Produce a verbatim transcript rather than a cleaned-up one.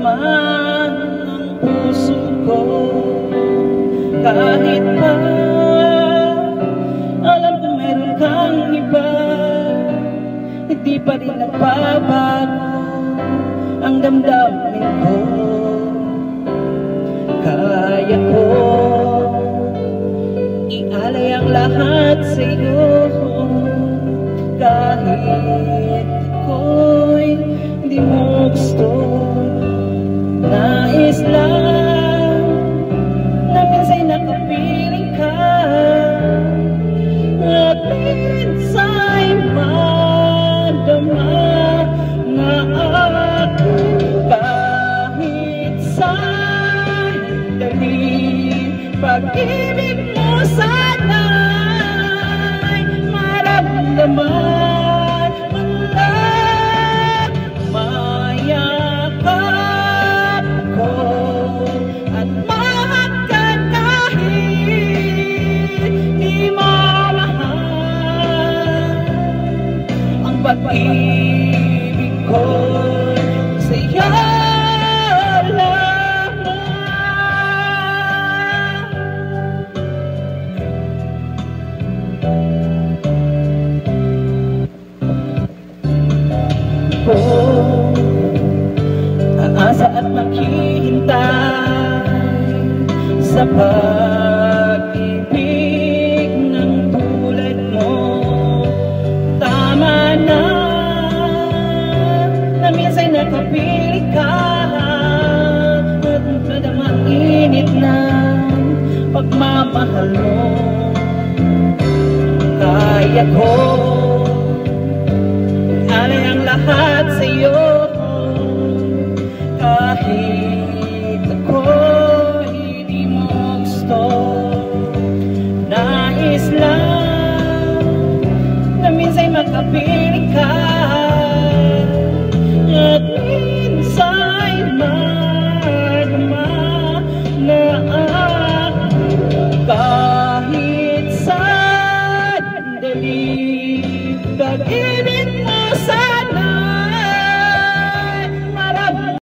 laman ng puso ko. Kahit pa alam ko meron kang iba, hindi pa rin nagbabago ang damdamin ko. Kaya ko ialay ang lahat sa'yo, kahit ako'y di mo gusto. Nais lang na minsan nakapiling ka, at minsa'y madama na ako. Kahit sandali, pag-ibig mo sana'y maramdaman man lang. Mayakap ko at mahagkan kahit di mo mahal. Ang pag-ibig ko sa'yo ko, aasa at maghihintay sa pag-ibig ng tulad mo. Tama na na minsan nakapiling ka at madamang init na pagmamahal mo. Kaya ko alay ang lahat sa'yo, kahit